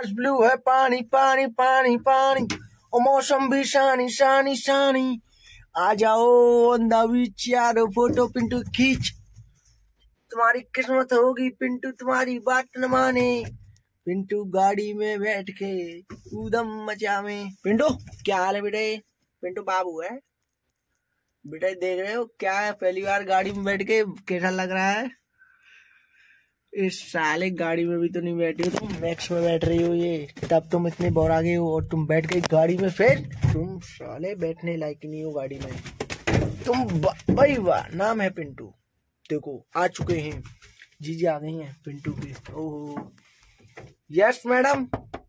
आकाश blue है, पानी पानी पानी पानी, और मौसम भी शानी शानी शानी। आ जाओ ऑन द बीच यारो, फोटो पिंटू खींच। तुम्हारी किस्मत होगी पिंटू तुम्हारी बात न माने, पिंटू गाड़ी में बैठ के कूदम मचावे। पिंटू क्या हाल है बेटे? पिंटू बाबू है बेटा, देख रहे हो क्या है, पहली बार गाड़ी में बैठ के कैसा लग रहा है? इस साले गाड़ी में भी तो नहीं बैठी हो तुम, मैक्स में बैठ रही हो ये, तब तुम इतने बोर आ गए हो और तुम बैठ गई गाड़ी में। फिर तुम साले बैठने लायक नहीं हो गाड़ी में तुम। भाई वाह, नाम है पिंटू। देखो आ चुके हैं, जीजी आ गई हैं पिंटू के। Oh yes madam,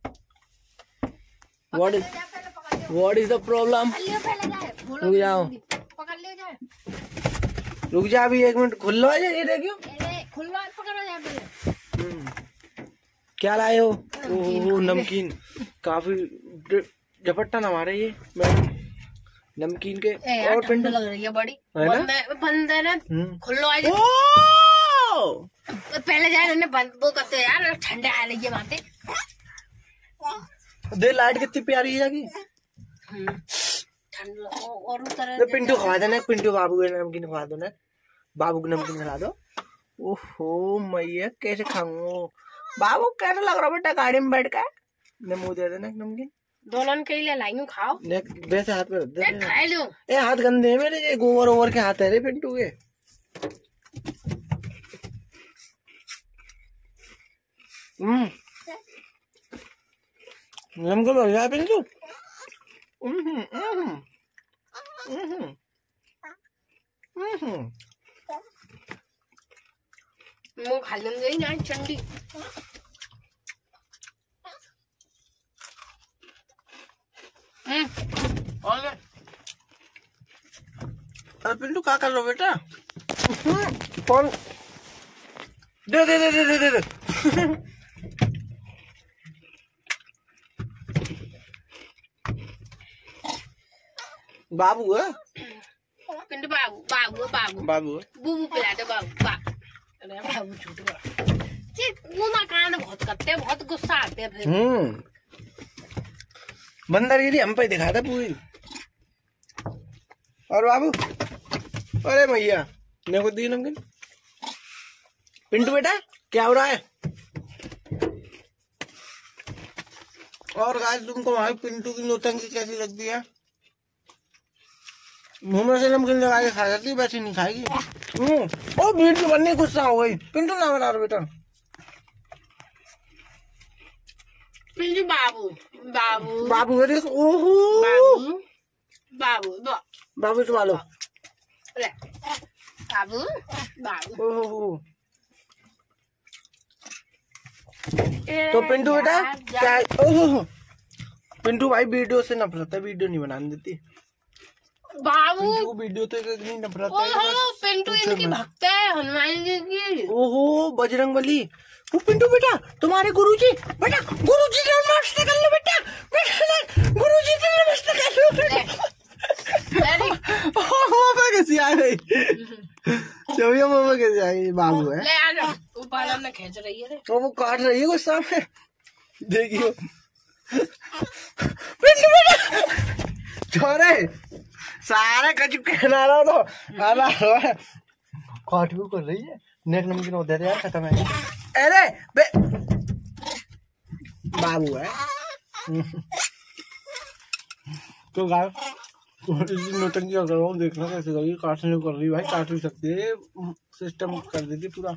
what is the problem? रुक जाओ, रुक जा अभी 1 मिनट, खुल्लो है ये देखियो। क्या लाए हो? ओह नमकीन, काफी झपट्टा ना मारे ये मैडम नमकीन के। और पिंटू लग रही है बड़ी, है ना खुल्लो आज पहले जाए बंद वो करते यार, ठंडे आ रही है बातें। दे लाइट कितनी प्यारी है की। और तो पिंटू खवा देना, पिंटू बाबू के नमकीन खवा दो ना, बाबू को नमकीन खिला दो। ओहो मैया कैसे खाऊं? बाबू कैसा लग रहा बेटा गाड़ी में बैठ कर? मुंह दे देना नमकीन, दोनों के लिए लाई हूँ, खाओ। वैसे हाथ में रख दे, खा लो। ए हाथ गंदे हैं मेरे, ये गोबर ओवर के हाथ है रे पिंटू के। नमकीन बढ़ गया पिंटू। मुँह खा लेंगे ना चंडी। अरे पिंटू क्या कर लो बेटा? कौन दे दे दे दे दे दे, दे। बाबू है पिंटू, बाबू बाबू बाबू बाबू बूबू पिला दो बाबू। अरे बाबू छूट वो मकान बहुत करते हैं, बहुत गुस्सा आते हैं फिर। बंदरगिरी हम पे दिखा था पूरी। और बाबू, अरे भैया मेरे को दी नमकीन। पिंटू बेटा क्या हो रहा है? और गाइस तुमको भाई पिंटू की नौटंकी कैसी लगती है? मुंह में से नमकीन लगा के खा जाती, वैसे नहीं खाएगी। ओ वीडियो बनने गुस्सा हो गई। पिंटू ना बना रहा बेटा। पिंटू बाबू बाबू बाबू अरे ओहो बाबू बाबू बाबू चुमा लो। बाबू बाबू ओहो तो पिंटू बेटा क्या? ओहो पिंटू भाई वीडियो से नफरत है, वीडियो नहीं बनाने देती बाबू। पिंटू वीडियो तो इतनी नफरत है। पिंटू इनकी भक्त है हनुमान जी की। ओहो बजरंगबली। वो पिंटू बेटा तुम्हारे गुरुजी, बेटा गुरुजी से नमस्ते कर लो बेटा, गुरुजी से नमस्ते कर लो। मामा कैसी आ गई? चौबिया मामा कैसी आ गई? बाबू है, ले आ जाओ, ऊपर में खींच रही है तो वो काट रही है गुस्सा में, देखियो। पिंटू बेटा छोरे सारे कचू कहना रहा तो आना काट भी कर रही है। नेक नमकीन होते थे यार, खत्म है। अरे बे बाबू है। तो गाइस इसी नौटंकी अगर वो देखना कैसे करेगी, काटने कर रही भाई, काट भी सकती है, सिस्टम कर देती पूरा।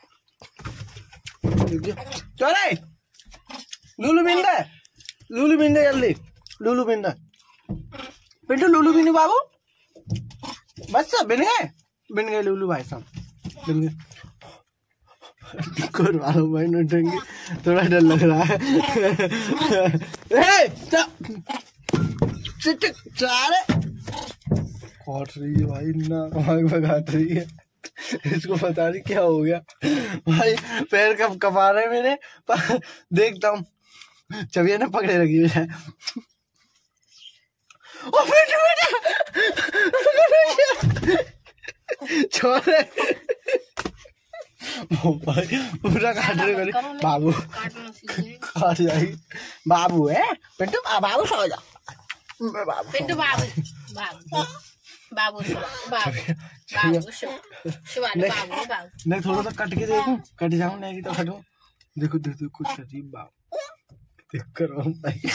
चले लूलू बिंदा, लूलू बिंदा जल्दी, लूलू बिंदा। पिंटू लूलू बिंदु बाबू बस सब बिन गए लूलू भाई साहब बिन गए। करवा लो भाई नौटंकी, थोड़ा डर लग रहा है। सारे काट रही है भाई ना, कमाई भगात रही है। इसको पता नहीं क्या हो गया भाई, पैर कब कपा रहे मेरे। देखता हूँ चबिया ने पकड़े रखी है। ओ बेटा छोड़े पूरा काट रहे बाबू, काट जाएगी। बाबू है पिंटू, बाबू सो जा, पिंटू बाबू बाबू बाबू नहीं थोड़ा सा कट के देखूं, कट जाऊं नहीं तो हटूं। देखो देखो कुछ अजीब बाबू देख करो भाई।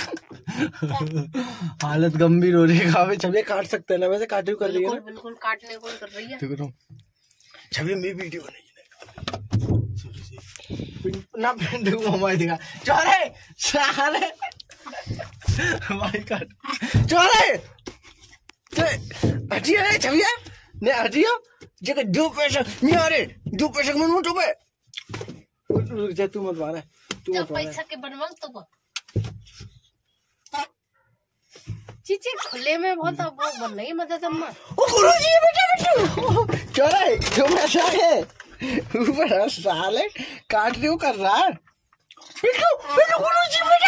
हालत गंभीर हो रही है। खावे छवि काट सकते हैं ना, वैसे काट कर रही है, बिल्कुल काटने को कर रही है। देखो तुम छवि में वीडियो नहीं ना पिंटू को हमारे दिखा चोरे साले हमारी काट चोरे हटिया नहीं छविया ने हटिया जगह दो पैसा नहीं आ रहे, दो पैसा मन मुझ पे रुक जा, तू मत मार, तू मत मार पैसा के बनवा तो चीची खुले में बहुत वो बन रही मदद अम्मा। ओ गुरुजी बेटा बेटा चोरे जो पैसा है ऊपर साले काट लियो कर रहा है। बेटू बेटू गुरुजी बेटा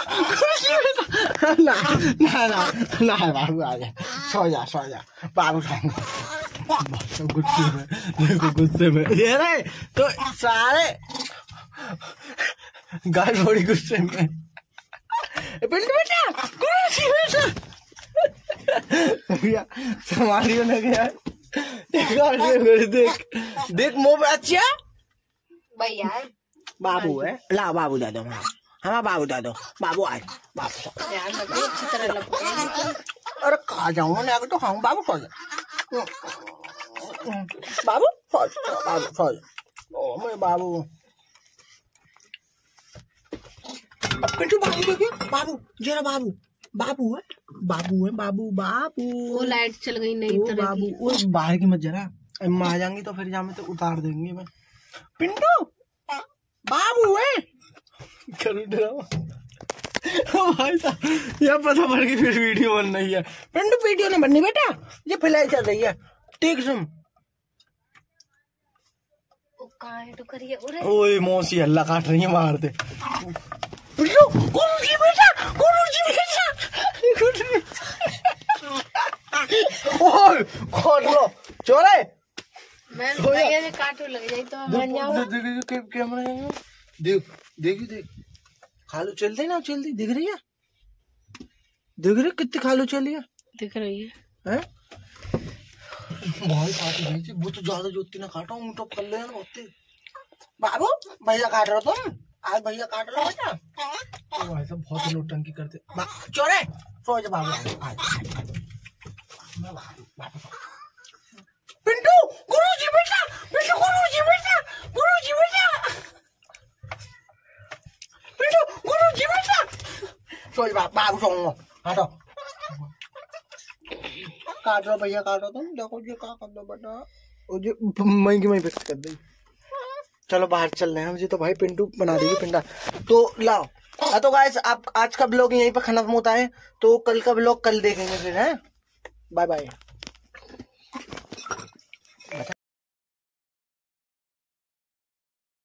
ना ना ना ना बाबू आ जा, सो जा बाबू गुस्से में देखो गुस्से में ये रहे तो सारे गाय बड़ी गुस्से में। बेटू बेटा गुरुजी बेटा भैया संभालियो ना गया देख देख मोबाइल अच्छा भैया बाबू है, ला बाबू दे दो हमारा बाबू दे दो, बाबू आए बाबू अच्छी तरह अरे खा जाऊंगा ना तो खाऊं बाबू सो जा बाबू सो जा ओ मेरे बाबू पिंटू बाबू देखिए बाबू जरा बाबू बाबू है बाबू वो लाइट चल गई नहीं तरह बाबू वो बाहर की मत जरा अम्मा आ जाएंगी तो फिर जामे तो उतार देंगे मैं। पिंटू बाबू है भाई साहब यह पता पड़ गई फिर वीडियो बन रही है। पिंटू वीडियो नहीं बननी बेटा, ये फिलहाल चल रही है ठीक सुन। ओए मौसी हल्ला काट रही है मार दे। पिंटू गुरुजी बेटा ओए खोल लो चोरे मैं भैया ने काटू लग जाए तो मैं जाऊं। कैमरा देख खालू चल रही ना, चल रही दिख रही है कितनी खालू चली है दिख रही है हैं भाई काट रही थी वो तो ज्यादा जोती ना काटा हूं तो कर ले होते। बाबू भैया काट रहा तुम आज भैया काट रहा बेटा तो भाई साहब बहुत नौटंकी करते चोरे सो जा बाबू पिंटू गुरुजी बेटा गुरुजी बेटा पिंटू गुरुजी बेटा सो जा बाबू सो हटो काट रहा भैया काट रहा तुम देखो ये क्या कर दो बेटा मुझे मई की फिक्स कर दी। चलो बाहर चल रहे हैं मुझे तो भाई पिंटू बना देगी पिंडा तो लाओ। तो गाइस आप आज का ब्लॉग यहीं पर खत्म होता है तो कल का ब्लॉग कल देखेंगे फिर है। Bye bye.